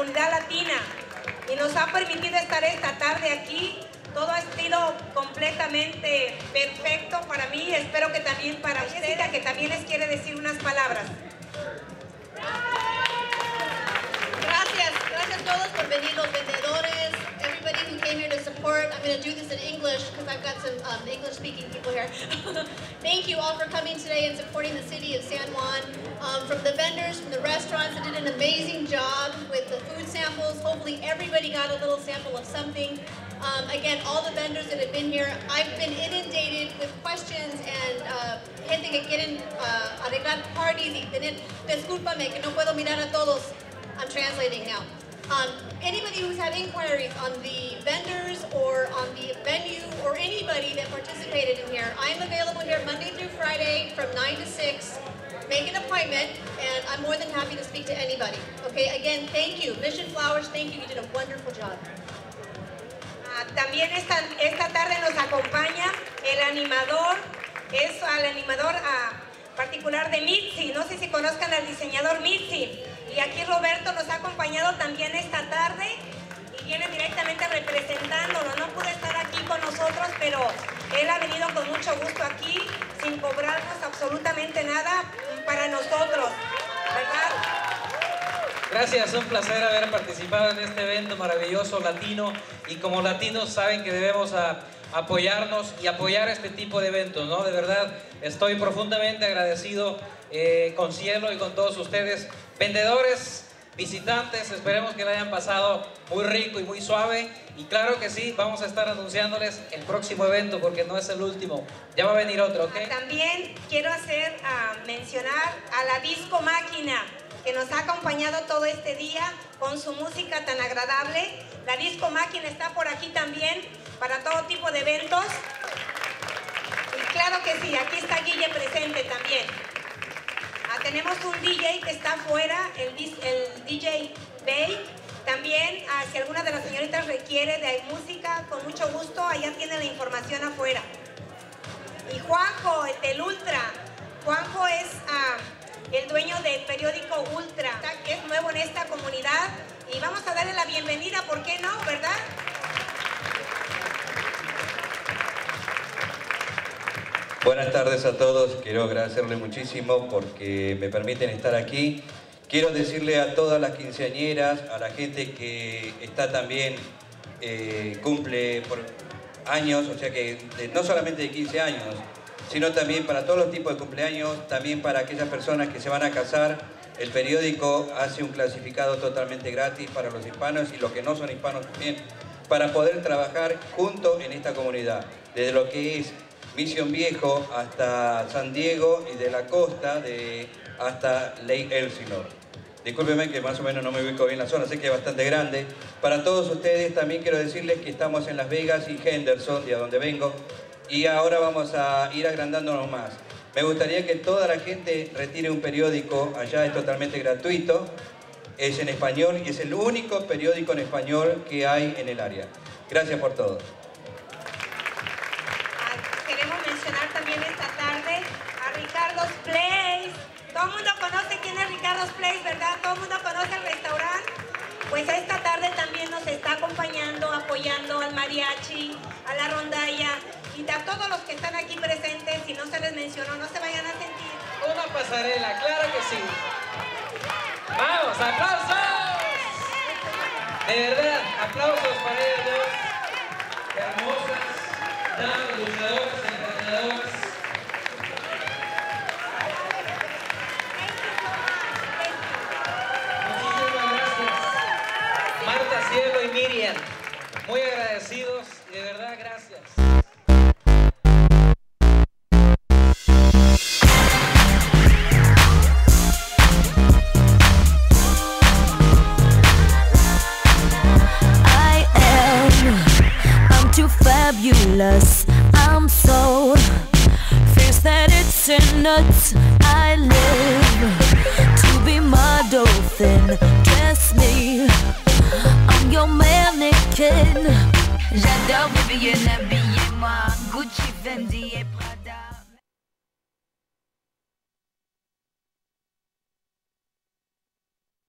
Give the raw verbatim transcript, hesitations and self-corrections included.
comunidad latina y nos ha permitido estar esta tarde aquí. Todo ha sido completamente perfecto para mí, espero que también para ustedes, que también les quiere decir unas palabras. Gracias, gracias a todos por venir, los vendedores, everybody who came here to support. I'm going to do this in English because I've got some um, English-speaking people here. Thank you all for coming today and supporting the city of San Juan. Um, from the vendors, from the restaurants that did an amazing job with the food samples. Hopefully everybody got a little sample of something. Um, again, all the vendors that have been here, I've been inundated with questions and uh, gente que quieren uh, arreglar parties y tener, discúlpame que no puedo mirar a todos. I'm translating now. Um, anybody who's had inquiries on the vendors or on the venue or anybody that participated in here, I'm available here Monday through Friday from nine to six. Make an appointment and I'm more than happy to speak to anybody. Okay, again, thank you. Mission Flowers, thank you. You did a wonderful job. También esta, esta tarde nos acompaña el animador, es al animador a particular de Mitzi, no sé si conozcan al diseñador Mitzi, y aquí Roberto nos ha acompañado también esta tarde y viene directamente representándolo. No pudo estar aquí con nosotros, pero él ha venido con mucho gusto aquí, sin cobrarnos absolutamente nada para nosotros, ¿verdad? Gracias, un placer haber participado en este evento maravilloso latino y como latinos saben que debemos a, apoyarnos y apoyar este tipo de eventos, ¿no? De verdad, estoy profundamente agradecido eh, con Cielo y con todos ustedes, vendedores, visitantes, esperemos que la hayan pasado muy rico y muy suave y claro que sí, vamos a estar anunciándoles el próximo evento porque no es el último, ya va a venir otro, ¿ok? También quiero hacer, uh, mencionar a la Disco Máquina, que nos ha acompañado todo este día con su música tan agradable. La Disco Máquina está por aquí también para todo tipo de eventos. Y claro que sí, aquí está Guille presente también. Ah, tenemos un D J que está afuera, el, el D J Bay. También, ah, si alguna de las señoritas requiere de música, con mucho gusto, allá tiene la información afuera. Y Juanjo, el del Ultra. Juanjo es... Ah, el dueño del periódico Ultra, que es nuevo en esta comunidad y vamos a darle la bienvenida, ¿por qué no? ¿Verdad? Buenas tardes a todos, quiero agradecerles muchísimo porque me permiten estar aquí. Quiero decirle a todas las quinceañeras, a la gente que está también, eh, cumple por años, o sea que de, no solamente de quince años, sino también para todos los tipos de cumpleaños, también para aquellas personas que se van a casar. El periódico hace un clasificado totalmente gratis para los hispanos y los que no son hispanos también, para poder trabajar juntos en esta comunidad, desde lo que es Mission Viejo hasta San Diego y de la costa de, hasta Lake Elsinore. Discúlpenme que más o menos no me ubico bien la zona, sé que es bastante grande. Para todos ustedes también quiero decirles que estamos en Las Vegas y Henderson, de donde vengo, y ahora vamos a ir agrandándonos más. Me gustaría que toda la gente retire un periódico, allá es totalmente gratuito, es en español y es el único periódico en español que hay en el área. Gracias por todo. Queremos mencionar también esta tarde a Ricardo's Place. Todo el mundo conoce quién es Ricardo's Place, ¿verdad? Todo el mundo conoce el restaurante. Pues esta tarde también nos está acompañando, apoyando al mariachi, a la rondalla y a todos los que están aquí presentes. Si no se les mencionó, no se vayan a sentir. Una pasarela, claro que sí. ¡Vamos, aplausos! De verdad, aplausos para ellos dos. Hermosas, damas, luchadoras, encantadoras. Muchísimas gracias. Marta, Cielo y Miriam. Muy agradecidos y de verdad gracias. Fabulous, I'm so fierce that it's in nuts. I live to be my dolphin. Dress me, I'm your mannequin. J'adore Vivienne, habillez-moi, Gucci, Fendi et Prada.